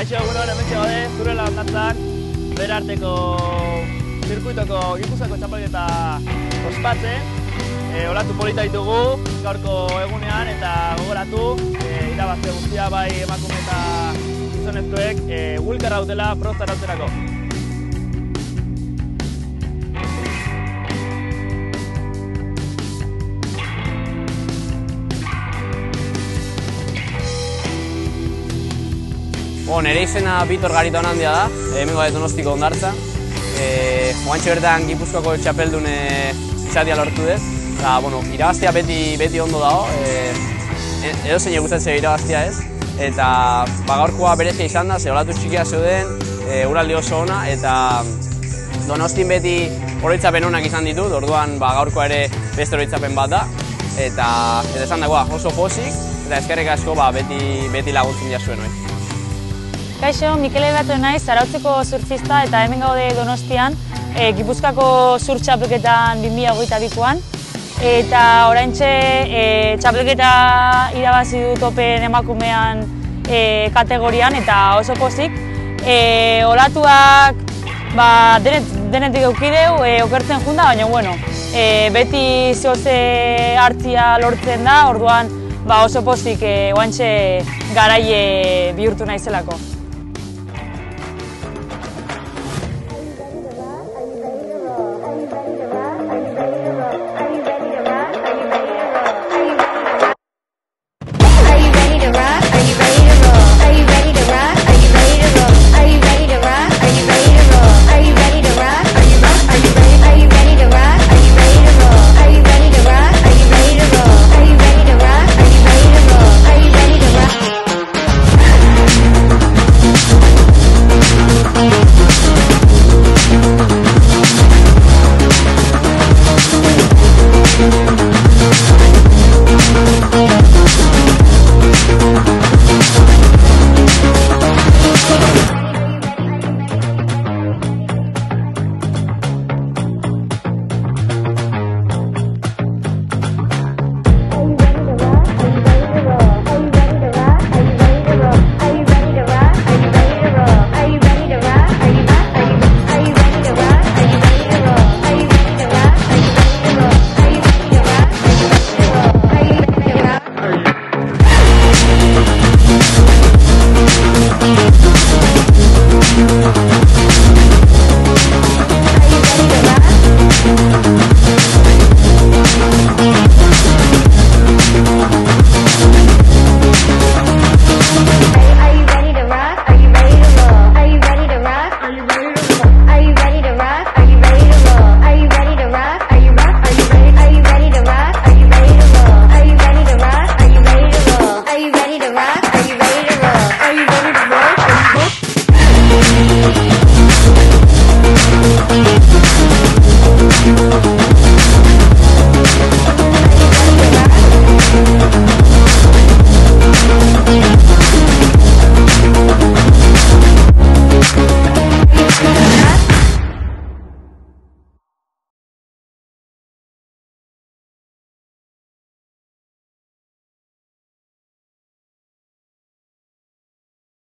Kaixo, egunon, hementxe gaude, Zurela hondartzan, bere arteko zirkuitoko Gipuzkoako txapelketa ospatzen. Olatu polita ditugu gaurko egunean eta gogoratu irabazte guztia bai emakume eta gizonezkoek Wilkarra dutela Prosta arautzerako. Nire izena Bitor Gariton handia da, hemengo da Donostiko hondartza. Oantxe bertan Gipuzkoako txapeldun izatea lortu dut. Irabaztea beti ondo dago, edozein gustatzen irabaztea ez. Eta gaurkoa berezia izan da, ze olatu txikia zeuden, uraldi oso ona, eta Donostin beti oroitzapen onak izan ditut, orduan gaurkoa ere beste oroitzapen bat da. Eta esan dagoa oso pozik, eta eskerrik asko beti laguntzen jasuen hori. Kaixo, Mikel Eberatu naiz, Zarautzeko surfista eta hemen gaude Donostian, Gipuzkoako sur txapelketan 2022an. Eta oraintxe txapelketa irabazi dut Open emakumean kategorian eta oso pozik. Olatuak denetik eukideu, okertzen junda, baina beti zoze hartzia lortzen da, orduan oso pozik oraintxe garaie bihurtu naizelako.